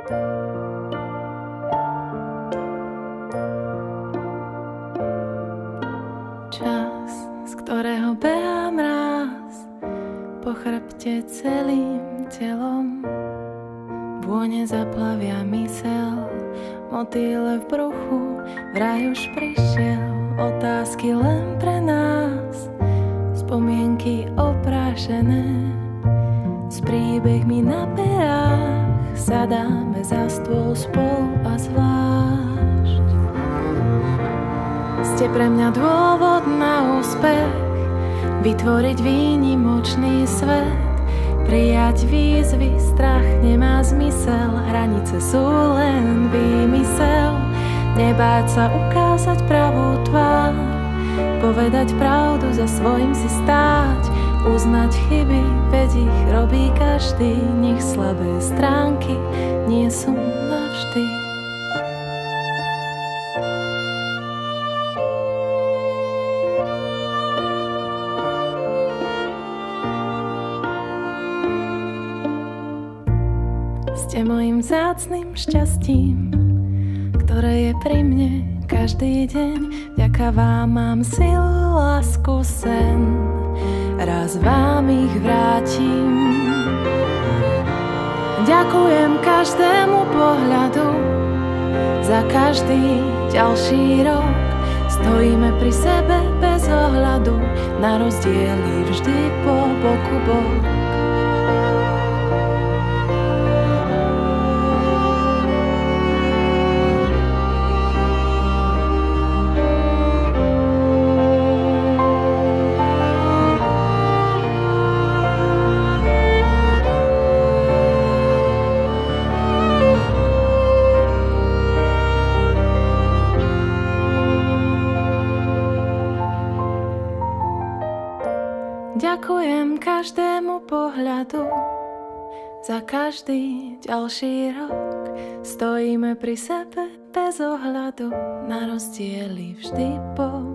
Čas, z ktorého behám raz po chrbte celým telom. Vône zaplavia mysel, motýle v bruchu, vraj už prišiel. Otázky len pre nás, spomienky oprášené. S príbehmi na perách sadáme za stôl spolu a zvlášť. Ste pre mňa dôvod na úspech, vytvoriť výnimočný svet, prijať výzvy, strach nemá zmysel, hranice sú len výmysel, nebáť sa ukázať pravú tvár, povedať pravdu, za svojím si stáť, uznať chyby, veď ich robí každý, nech slabé stránky nie sú navždy. Ste mojim vzácnym šťastím, ktoré je pri mne každý deň. Vďaka vám mám silu, lásku, sen, raz vám ich vrátim. Ďakujem každému pohľadu, za každý ďalší rok. Stojíme pri sebe bez ohľadu, na rozdiely vždy po boku bok. Ďakujem každému pohľadu, za každý ďalší rok. Stojíme pri sebe bez ohľadu, na rozdiely vždy po